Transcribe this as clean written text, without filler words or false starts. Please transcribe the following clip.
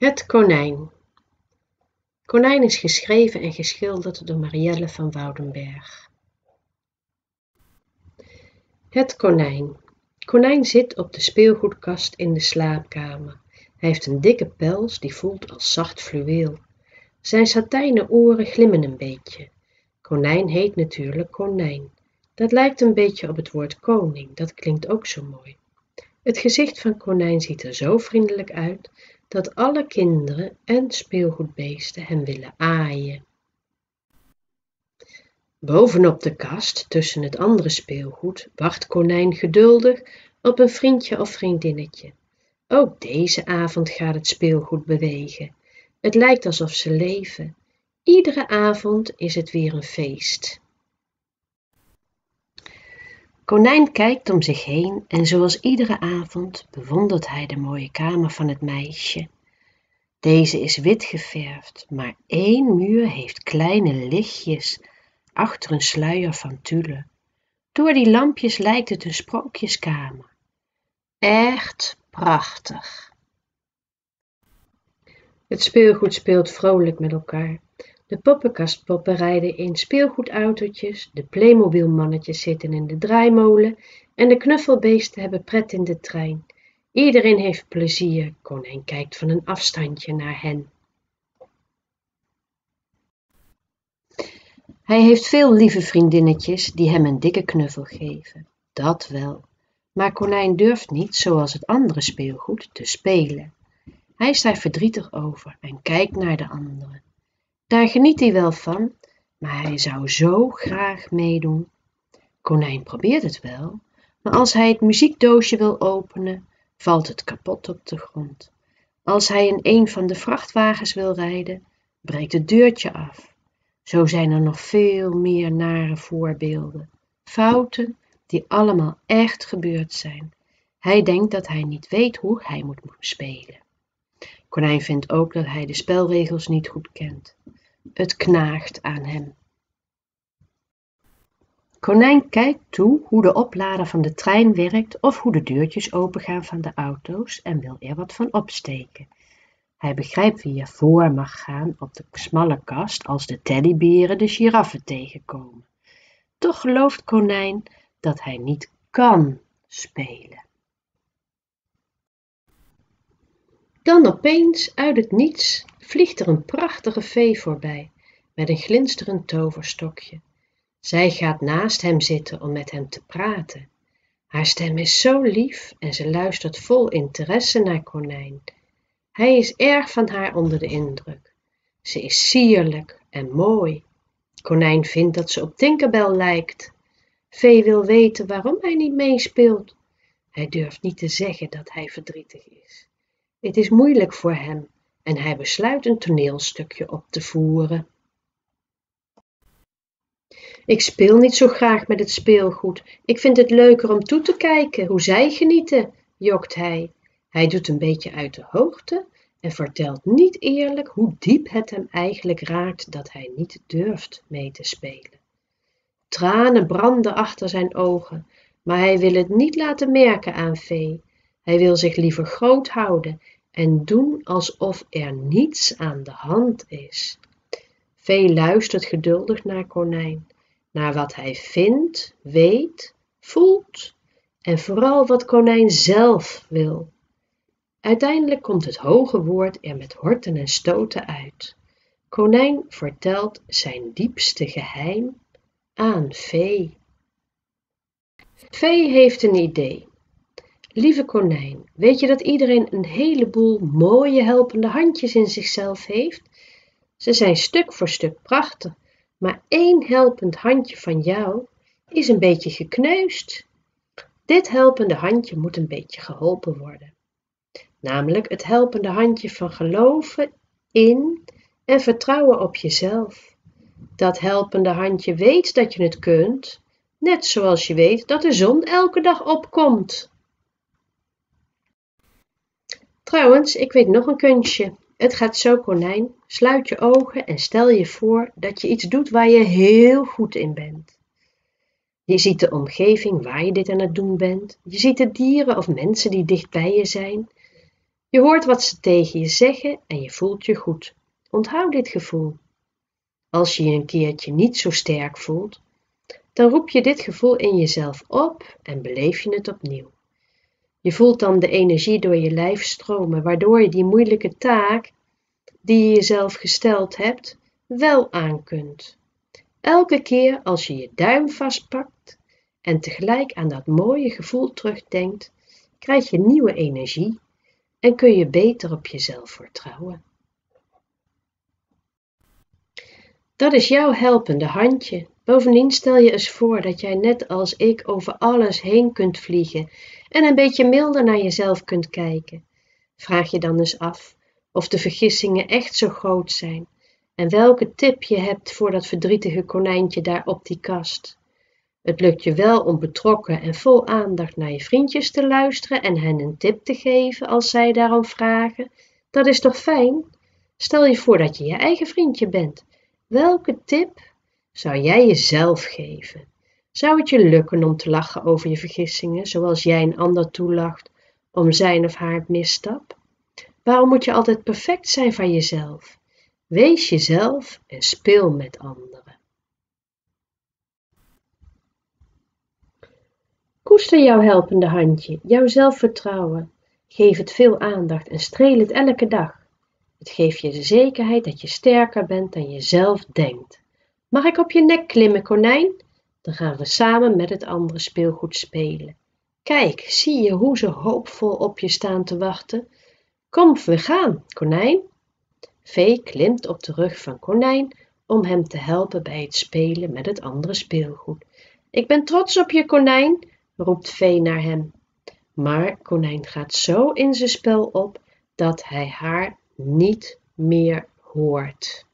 Het konijn. Konijn is geschreven en geschilderd door Marielle van Woudenberg. Het konijn. Konijn zit op de speelgoedkast in de slaapkamer. Hij heeft een dikke pels die voelt als zacht fluweel. Zijn satijnen oren glimmen een beetje. Konijn heet natuurlijk konijn. Dat lijkt een beetje op het woord koning, dat klinkt ook zo mooi. Het gezicht van konijn ziet er zo vriendelijk uit, dat alle kinderen en speelgoedbeesten hem willen aaien. Bovenop de kast, tussen het andere speelgoed, wacht konijn geduldig op een vriendje of vriendinnetje. Ook deze avond gaat het speelgoed bewegen. Het lijkt alsof ze leven. Iedere avond is het weer een feest. Konijn kijkt om zich heen en zoals iedere avond bewondert hij de mooie kamer van het meisje. Deze is wit geverfd, maar één muur heeft kleine lichtjes achter een sluier van tulle. Door die lampjes lijkt het een sprookjeskamer. Echt prachtig. Het speelgoed speelt vrolijk met elkaar. De poppenkastpoppen rijden in speelgoedautootjes, de Playmobil-mannetjes zitten in de draaimolen en de knuffelbeesten hebben pret in de trein. Iedereen heeft plezier. Konijn kijkt van een afstandje naar hen. Hij heeft veel lieve vriendinnetjes die hem een dikke knuffel geven. Dat wel. Maar konijn durft niet, zoals het andere speelgoed, te spelen. Hij is daar verdrietig over en kijkt naar de anderen. Daar geniet hij wel van, maar hij zou zo graag meedoen. Konijn probeert het wel, maar als hij het muziekdoosje wil openen, valt het kapot op de grond. Als hij in een van de vrachtwagens wil rijden, breekt het deurtje af. Zo zijn er nog veel meer nare voorbeelden. Fouten die allemaal echt gebeurd zijn. Hij denkt dat hij niet weet hoe hij moet spelen. Konijn vindt ook dat hij de spelregels niet goed kent. Het knaagt aan hem. Konijn kijkt toe hoe de oplader van de trein werkt of hoe de deurtjes opengaan van de auto's en wil er wat van opsteken. Hij begrijpt wie er voor mag gaan op de smalle kast als de teddyberen de giraffen tegenkomen. Toch gelooft Konijn dat hij niet kan spelen. Dan opeens, uit het niets, vliegt er een prachtige vee voorbij, met een glinsterend toverstokje. Zij gaat naast hem zitten om met hem te praten. Haar stem is zo lief en ze luistert vol interesse naar Konijn. Hij is erg van haar onder de indruk. Ze is sierlijk en mooi. Konijn vindt dat ze op Tinkerbell lijkt. Vee wil weten waarom hij niet meespeelt. Hij durft niet te zeggen dat hij verdrietig is. Het is moeilijk voor hem en hij besluit een toneelstukje op te voeren. Ik speel niet zo graag met het speelgoed. Ik vind het leuker om toe te kijken hoe zij genieten, jokt hij. Hij doet een beetje uit de hoogte en vertelt niet eerlijk hoe diep het hem eigenlijk raakt dat hij niet durft mee te spelen. Tranen branden achter zijn ogen, maar hij wil het niet laten merken aan Vee. Hij wil zich liever groot houden en doen alsof er niets aan de hand is. Vee luistert geduldig naar Konijn, naar wat hij vindt, weet, voelt en vooral wat Konijn zelf wil. Uiteindelijk komt het hoge woord er met horten en stoten uit. Konijn vertelt zijn diepste geheim aan Vee. Vee heeft een idee. Lieve Konijn, weet je dat iedereen een heleboel mooie helpende handjes in zichzelf heeft? Ze zijn stuk voor stuk prachtig, maar één helpend handje van jou is een beetje gekneusd. Dit helpende handje moet een beetje geholpen worden. Namelijk het helpende handje van geloven in en vertrouwen op jezelf. Dat helpende handje weet dat je het kunt, net zoals je weet dat de zon elke dag opkomt. Trouwens, ik weet nog een kunstje. Het gaat zo, Konijn. Sluit je ogen en stel je voor dat je iets doet waar je heel goed in bent. Je ziet de omgeving waar je dit aan het doen bent. Je ziet de dieren of mensen die dicht bij je zijn. Je hoort wat ze tegen je zeggen en je voelt je goed. Onthoud dit gevoel. Als je je een keertje niet zo sterk voelt, dan roep je dit gevoel in jezelf op en beleef je het opnieuw. Je voelt dan de energie door je lijf stromen, waardoor je die moeilijke taak die je jezelf gesteld hebt, wel aan kunt. Elke keer als je je duim vastpakt en tegelijk aan dat mooie gevoel terugdenkt, krijg je nieuwe energie en kun je beter op jezelf vertrouwen. Dat is jouw helpende handje. Bovendien stel je eens voor dat jij net als ik over alles heen kunt vliegen en een beetje milder naar jezelf kunt kijken. Vraag je dan eens af of de vergissingen echt zo groot zijn en welke tip je hebt voor dat verdrietige konijntje daar op die kast. Het lukt je wel om betrokken en vol aandacht naar je vriendjes te luisteren en hen een tip te geven als zij daarom vragen. Dat is toch fijn? Stel je voor dat je je eigen vriendje bent. Welke tip zou jij jezelf geven? Zou het je lukken om te lachen over je vergissingen, zoals jij een ander toelacht om zijn of haar misstap? Waarom moet je altijd perfect zijn van jezelf? Wees jezelf en speel met anderen. Koester jouw helpende handje, jouw zelfvertrouwen. Geef het veel aandacht en streel het elke dag. Het geeft je de zekerheid dat je sterker bent dan je zelf denkt. Mag ik op je nek klimmen, konijn? Dan gaan we samen met het andere speelgoed spelen. Kijk, zie je hoe ze hoopvol op je staan te wachten? Kom, we gaan, konijn. Vee klimt op de rug van konijn om hem te helpen bij het spelen met het andere speelgoed. Ik ben trots op je, konijn, roept Vee naar hem. Maar konijn gaat zo in zijn spel op dat hij haar niet meer hoort.